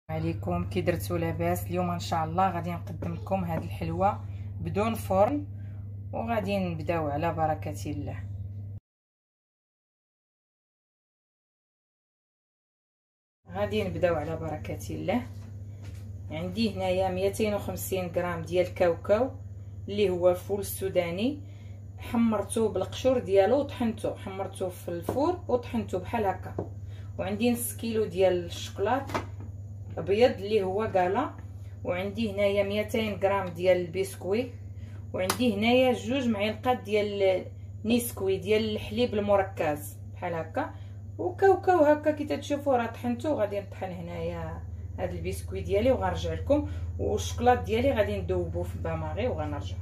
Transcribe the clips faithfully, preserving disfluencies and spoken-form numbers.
عليكم كي درتو لاباس. اليوم ان شاء الله غادي نقدم لكم هذه الحلوه بدون فرن، وغادي نبداو على بركه الله. غادي نبداو على بركه الله. عندي هنايا مئتين وخمسين غرام ديال الكاوكاو اللي هو فول السوداني، حمرته بالقشور ديالو وطحنته، حمرته في الفور وطحنته بحال هكا. وعندي نص كيلو ديال الشوكولات ابيض اللي هو كالا، وعندي هنايا مئتين غرام ديال البسكويت، وعندي هنايا جوج معلقات ديال نيسكوي ديال الحليب المركز بحال هكا، وكاوكاو هكا كي تشوفوا راه طحنته. غادي نطحن هنايا هاد البسكويت ديالي وغنرجع لكم، والشوكولات ديالي غادي ندوبو في باماغي وغنرجع.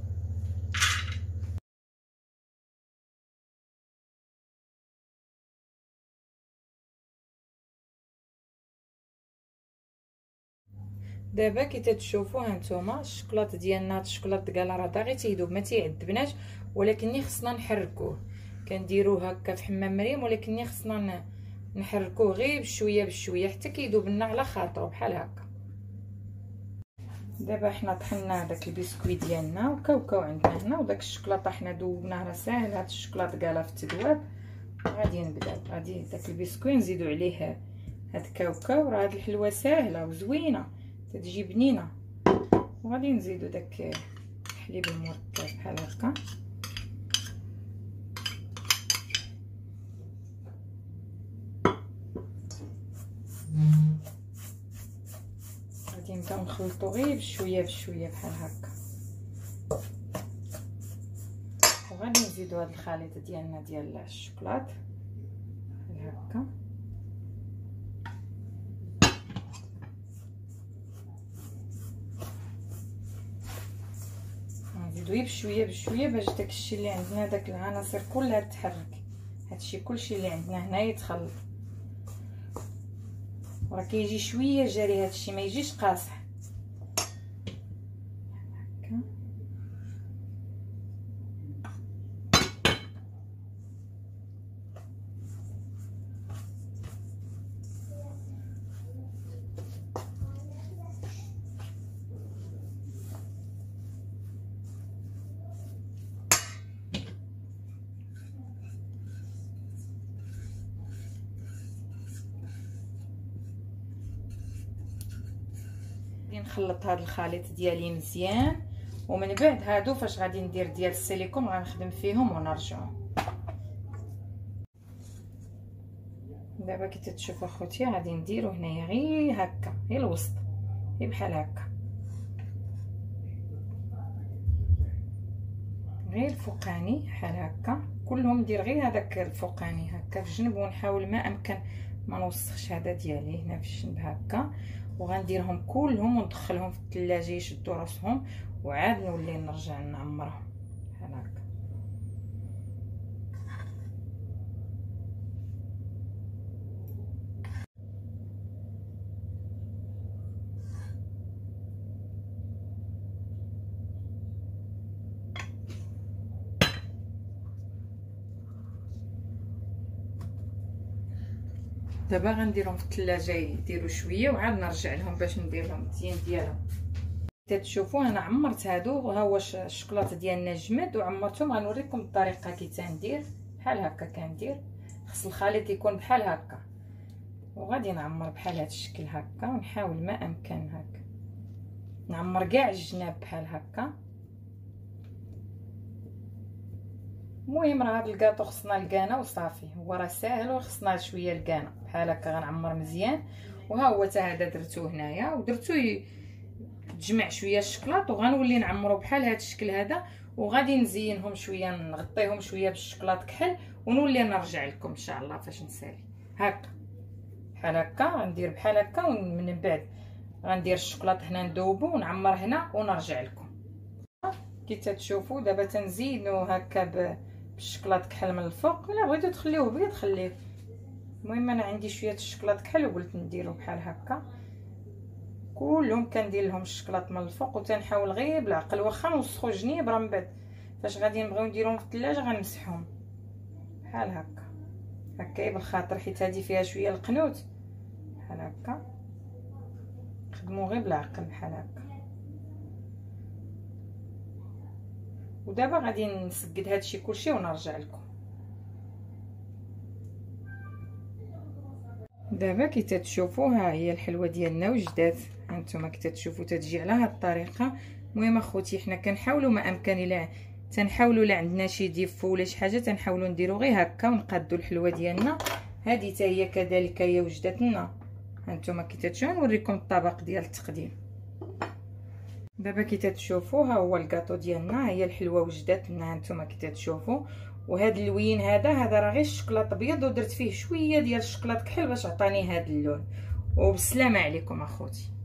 دابا كي تتشوفوا هانتوما الشوكولات ديالنا، هاد الشوكولات كاع راه باغي تيذوب ما تيعذبناش، ولكن خصنا نحركوه. كنديروه هكا في حمام مريم، ولكن خصنا نحركوه غير بشويه بشويه حتى كيذوب لنا على خاطرو بحال هكا. دابا حنا طحنا داك البسكويت ديالنا وكاوكاو عندنا هنا، وداك الشوكولاته حنا ذوبناه، راه ساهل هاد الشوكولاط كاع في التذواب. غادي نبداو، غادي داك البسكويت نزيدو عليه هاد الكاوكاو. راه هاد الحلوه ساهله وزوينه تتجي بنينه. وغادي نزيدو داك الحليب المركز بحال هكا. غادي نبداو نخلطو غير بشويه بشويه بحال هكا، وغادي نزيدو هاد الخليط ديالنا ديال الشوكولات بحال هكا. نزيدو غير بشويه بشويه باش داكشي اللي عندنا، داك العناصر كلها تتحرك. هادشي كلشي اللي عندنا هنا يتخلط، وراه كيجي شويه جاري هادشي، ما يجيش قاصح هكا. نخلط هذا الخليط ديالي مزيان، ومن بعد هادو فاش غادي ندير ديال السيليكون غنخدم فيهم ونرجعوا. دابا كي تتشوفوا اخوتي غادي نديرو هنايا غير هكا، غير الوسط، غير بحال هكا، غير الفوقاني بحال هكا. كلهم ندير غير هذاك الفوقاني هكا في الجنب، ونحاول ما امكن ما نوسخش هذا ديالي هنا في الجنب هكا. وغنديرهم كلهم وندخلهم في الثلاجه يشدوا راسهم، وعاد نولي نرجع نعمرهم بحال هكا. دابا غنديرهم في الثلاجه يديروا شويه، وعاد نرجع لهم باش ندير لهم التين ديالهم. تتشوفوا انا عمرت هادو، ها هو الشوكولاط ديالنا جمد وعمرتهم. غنوريكم الطريقه كي تندير بحال هكا. كندير خص الخليط يكون بحال هكا، وغادي نعمر بحال هذا الشكل هكا، ونحاول ما امكن هكا نعمر كاع الجناب بحال هكا. المهم راه هذا الكاطو خصنا الكانه وصافي، هو راه ساهل وخصنا شويه الكانه بحال هكا. غنعمر مزيان، وها هو حتى هذا درتو هنايا، ودرتو تجمع شويه الشوكولاط، وغنولي نعمرو بحال هذا الشكل هذا. وغادي نزينهم شويه، نغطيهم شويه بالشوكولاط كحل، ونولي نرجع لكم ان شاء الله فاش نسالي هكا بحال هكا. غندير بحال هكا، ومن بعد غندير الشوكولاط هنا ندوبو ونعمر هنا ونرجع لكم. كي تتشوفوا دابا تنزينو هكا بالشوكولاط كحل من الفوق. الا بغيتو تخليوه بيض خليه، المهم انا عندي شويه الشوكولاط كحل وقلت نديرو بحال هكا. كلهم كندير لهم الشوكولاط من الفوق، وتنحاول غير بالعقل، واخا نوسخو جنيب راه من بعد فاش غادي نبغيو نديروهم في الثلاجه غنمسحهم بحال هكا هكا بالخاطر، حيت هذه فيها شويه القنوت بحال هكا. نخدمو غير بالعقل بحال هكا. ودابا غادي نسقد هادشي كلشي ونرجع لكم. دابا كي تتشوفوا ها هي الحلوه ديالنا وجدات، هانتوما كي تتشوفوا تتجي على هاد الطريقه. المهم اخوتي حنا كنحاولوا ما امكن الا تنحاولوا لا عندنا شي ديفو ولا شي حاجه تنحاولوا نديروا غير هكا ونقادوا الحلوه ديالنا. هذه حتى هي كذلك هي وجدات لنا. هانتوما كي تتشوفوا نوريكم الطبق ديال التقديم. دابا كي تتشوفوا ها هو الكاطو ديالنا، هي الحلوه وجدات لنا. هانتوما كي تتشوفوا وهذا اللوين هذا هذا راه غير الشكلاط ابيض ودرت فيه شويه ديال الشكلاط كحل باش عطاني هذا اللون. وبسلامه عليكم اخوتي.